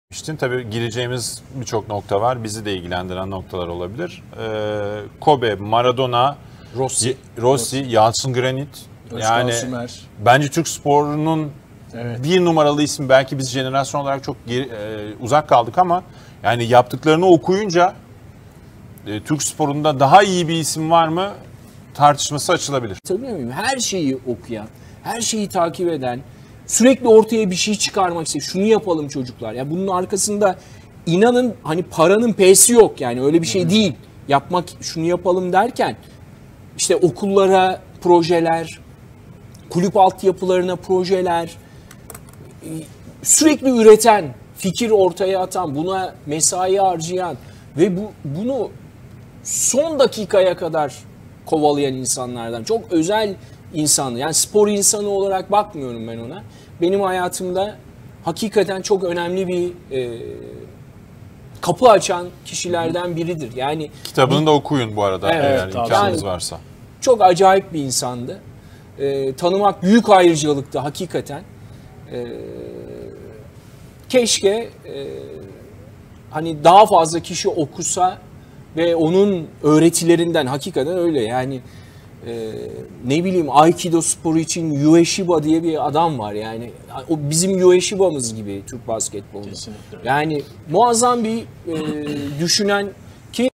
İşte tabii gireceğimiz birçok nokta var. Bizi de ilgilendiren noktalar olabilir. Kobe, Maradona, Rossi, Yalçın Granit. Yani Sümer. bence Türk sporunun bir numaralı ismi. Belki biz jenerasyon olarak çok uzak kaldık ama yani yaptıklarını okuyunca Türk sporunda daha iyi bir isim var mı tartışması açılabilir. Tabii miyim? Her şeyi okuyan, her şeyi takip eden, sürekli ortaya bir şey çıkarmak istiyor. Şunu yapalım çocuklar. Ya bunun arkasında inanın hani paranın p'si yok yani öyle bir şey değil. Yapmak şunu yapalım derken işte okullara projeler, kulüp altyapılarına projeler, sürekli üreten, fikir ortaya atan, buna mesai harcayan ve bunu son dakikaya kadar kovalayan insanlardan. Çok özel insan. Yani spor insanı olarak bakmıyorum ben ona. Benim hayatımda hakikaten çok önemli bir kapı açan kişilerden biridir. Yani Kitabını da okuyun bu arada eğer imkanınız yani, varsa. Çok acayip bir insandı. Tanımak büyük ayrıcalıktı hakikaten. Keşke hani daha fazla kişi okusa ve onun öğretilerinden hakikaten öyle yani ne bileyim Aikido sporu için Ueshiba diye bir adam var yani o bizim Ueshiba'mız gibi Türk basketbolunda. Yani muazzam bir düşünen